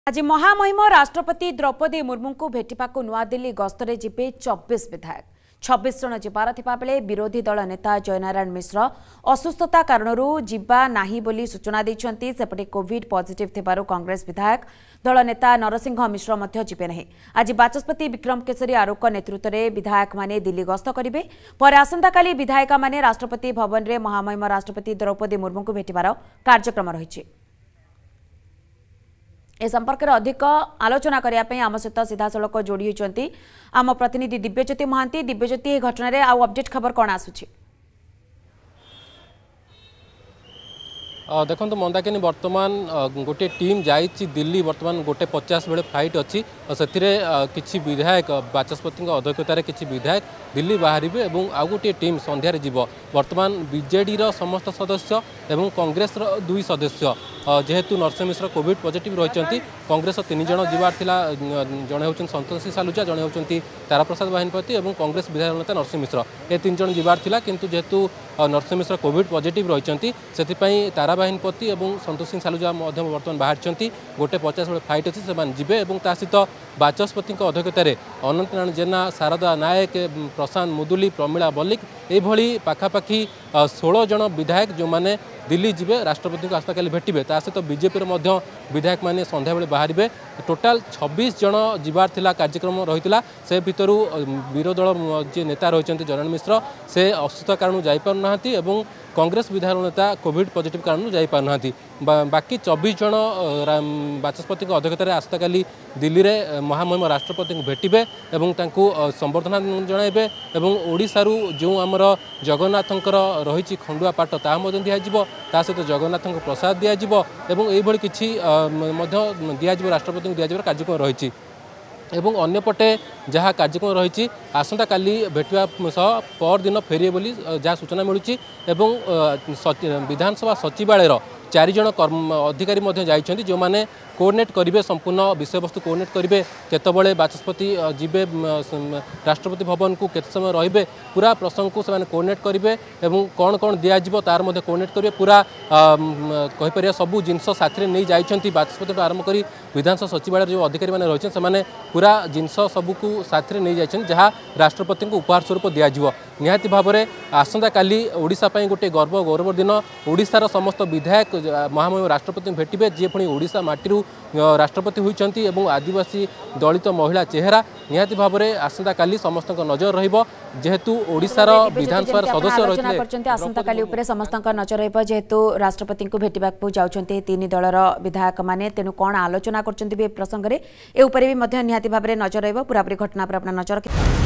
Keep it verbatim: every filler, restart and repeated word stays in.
आज महामहिम राष्ट्रपति द्रौपदी मुर्मू को भेटा नुआदिल्ली गस्तरे जिबे चौबीस विधायक छब्बीस जन जिबार थिबा बेले विरोधी दल नेता जयनारायण मिश्र असुस्थता कारणरू जिबा नाही बोली सूचना दैछंती। सेपटे कोविड पॉजिटिव थिबारु कांग्रेस विधायक दल नेता नरसिंह मिश्र मध्य जिबे नहीं। आज बाचस्पति विक्रम केसरी आरोक नेतृत्व में विधायक माने दिल्ली गस्त करिवे। पर आसंता काली विधायक माने राष्ट्रपति भवन में महामहिम राष्ट्रपति द्रौपदी मुर्मू को भेटिबार कार्यक्रम रहिछि। ए संपर्क में अधिक आलोचना करने आम सहित सीधा सड़क जोड़ी होती आम प्रतिनिधि दिव्यज्योति महांती। दिव्यज्योति घटन आउ अपडेट खबर कौन आसुची? देखो मंदाकिनी बर्तमान गोटे टीम जाइए दिल्ली बर्तमान गोटे पचास बेले फ्लाइट अच्छी से किसी विधायक बाचस्पति अध्यक्षतार किसी विधायक दिल्ली बाहर और आउ गोटे टीम संध्यारे जीव। बर्तमान बीजेडी समस्त सदस्य एवं कांग्रेस दुई सदस्य जेहेतु नरसिंह मिश्र कोविड पॉजिटिव रही कांग्रेस तीन जन जीवार थिला। जड़े होती संतोषी सालुजा, जड़े होती तारा प्रसाद बाहिनीपति और कांग्रेस विधायक नेता नरसिंह मिश्र ये तीन जन जीवार थिला। किंतु जेहेतु नरसिंह मिश्र कोविड पॉजिटिव रही से तारा बाहिनीपति और संतोषी सालुजा बर्तमान बाहर गोटे पचास बेले फ्लाइट अच्छी से जीवे। और सहित बाचस्पति अध्यक्षतार अनंत नारायण जेना, शारदा नायक, प्रशांत मुदुली, प्रमीला बल्लिक यह पाखापाखि षोल जन विधायक जो मैंने दिल्ली जीवे राष्ट्रपति को आसता काली भेटे। ता सहित बीजेपी विधायक मैंने संध्या बेले बाहर। टोटाल छब्बीस जन जीवार थिला कार्यक्रम रही से भितर विरोधी दल जी नेता रही जयनारायण मिश्र से असुस्थ कारण जापारना और कांग्रेस विधायक नेता कोविड पॉजिटिव कारण जापारना। बाकी चौबीस जन बाचस्पति अध्यक्षतार आसता काली दिल्ली में महामहिम राष्ट्रपति को भेटे और संबर्धना जनइबे। ओडिशारू जो आमर जगन्नाथंकर रही खंडुआ पाट ता दिज्व, ता सहित जगन्नाथ प्रसाद दिज्व और ये किसी दिज्व राष्ट्रपति को दिज्व कार्यक्रम रही। एवं अन्यपटे जहाँ कार्यक्रम रही आसंता काली भेटा सह पर दिन फेरिए बोली जहाँ सूचना मिलूँ। एवं विधानसभा सचिवालय चार जन कर्म अधिकारी जाइछन्ति जो माने कोऑर्डिनेट करेंगे संपूर्ण विषय वस्तु कोऑर्डिनेट करेंगे केतबले बाचस्पति जीवे राष्ट्रपति भवन को केत समय रहिबे पूरा प्रसंग को से कोऑर्डिनेट करेंगे और कौन कौन दिज्व तार मध्य कोऑर्डिनेट करेंगे। पूरा कहीपर सबू जिनस साथी नहीं जाइछन्ति बाचस्पति आरंभ कर विधानसभा सचिवालय जो अधिकारी मैंने रही से पूरा जिनस सबू साथी नहीं जाइछन्ति जहाँ राष्ट्रपति को उपहार स्वरूप दिज्व। निहाती भाव में आसंता काली ओडिशा पई गोटे गर्व गौरव दिन। ओडिशार समस्त विधायक महामहिम राष्ट्रपति भेटे जी पुणी ओडिशा माटी राष्ट्रपति होती और आदिवासी दलित महिला चेहरा। निहाती भाव में आसंता काली समस्त नजर रहिबो जेहेतु ओडिशार विधानसभा सदस्य रही आसंता काली उपरे समस्त नजर रहिबो जेहेतु राष्ट्रपति को भेटिबाकू जाउछन्ते तीन दलर विधायक माने। तेनु कोन आलोचना करछन्ते बे प्रसंग रे ए उपरे भी मध्य निहाती भाव में नजर रहिबो। पूरापूरी घटना पर अपना नजर